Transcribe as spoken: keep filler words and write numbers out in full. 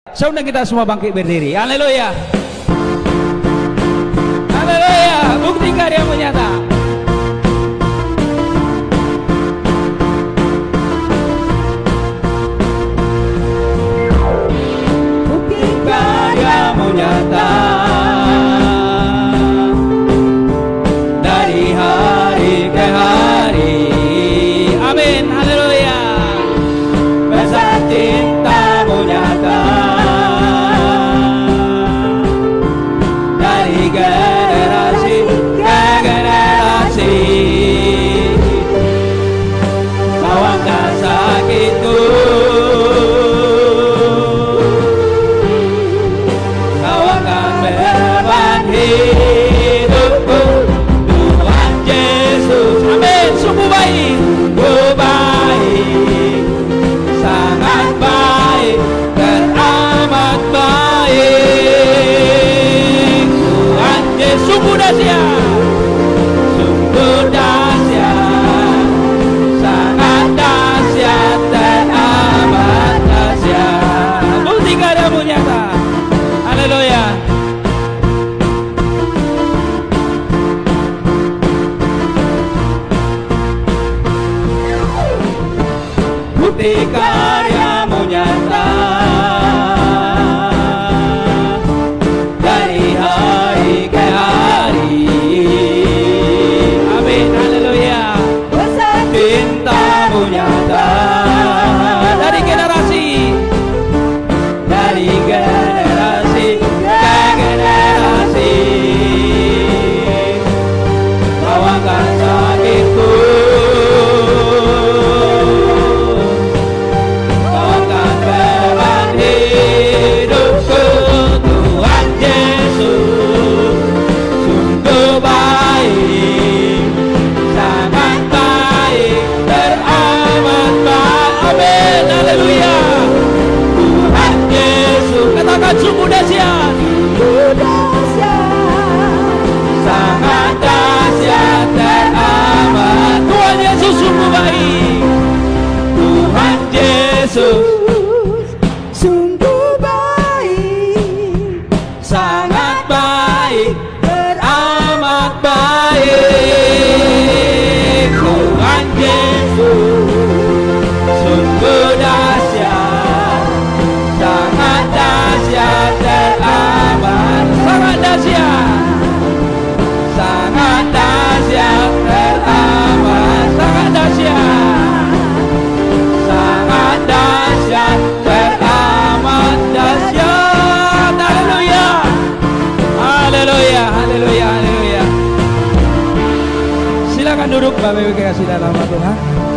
Saya undang kita semua bangkit berdiri. Haleluya. Haleluya. Bukti karyamu nyata. Bukti karyamu nyata. Dari hari ke hari. Amin. Haleluya. Besar cintamu nyata. Generasi ke generasi, kau angkat sakitku, kau angkat beban hidupku, Tuhan Yesus. Amin. Sungguh baik, sungguh baik, sangat baik, teramat baik. Sungguh dahsyat, sungguh dahsyat, sangat dahsyat dan amat dahsyat. Bukti karyamu nyata. Haleluya. Bukti karyamu nyata. Dari generasi, dari generasi ke generasi, kau angkat sakitku, kau angkat beban hidupku, Tuhan Yesus. Sungguh baik, sangat baik, teramat baik. Amin. Haleluya. Tuhan Yesus. Katakan sungguh dahsyat, sungguh dahsyat, sangat dahsyat teramat. Tuhan Yesus sungguh baik. Tuhan Yesus sungguh baik, sangat baik, teramat baik. Tuhan Yesus sungguh dahsyat, sangat dahsyat teramat, sangat dahsyat, sangat dahsyat teramat, sangat dahsyat, sangat dahsyat teramat dahsyat. Haleluya. Haleluya. Haleluya. Haleluya. Silakan duduk Bapak Ibu kasih dalam nama Tuhan.